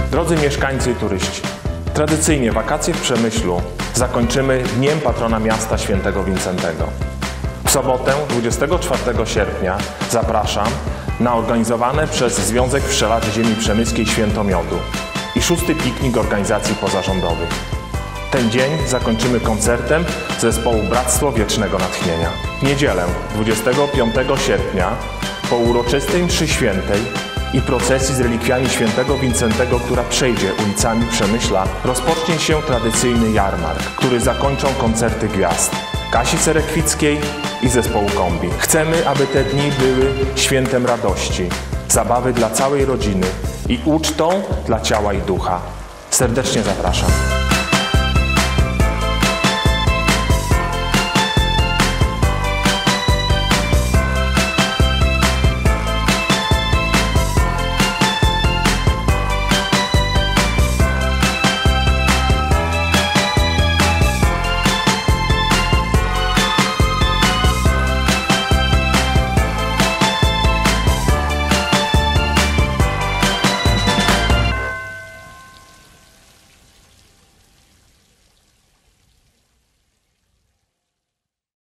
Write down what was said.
Drodzy mieszkańcy i turyści, tradycyjnie wakacje w Przemyślu zakończymy Dniem Patrona Miasta Świętego Wincentego. W sobotę 24 sierpnia zapraszam na organizowane przez Związek Pszczelarzy Ziemi Przemyskiej Święto Miodu i 6. piknik organizacji pozarządowych. Ten dzień zakończymy koncertem zespołu Bractwo Wiecznego Natchnienia. W niedzielę 25 sierpnia po uroczystej mszy świętej i procesji z relikwiami świętego Wincentego, która przejdzie ulicami Przemyśla, rozpocznie się tradycyjny jarmark, który zakończą koncerty gwiazd Kasi Cerekwickiej i zespołu Kombi. Chcemy, aby te dni były świętem radości, zabawy dla całej rodziny i ucztą dla ciała i ducha. Serdecznie zapraszam.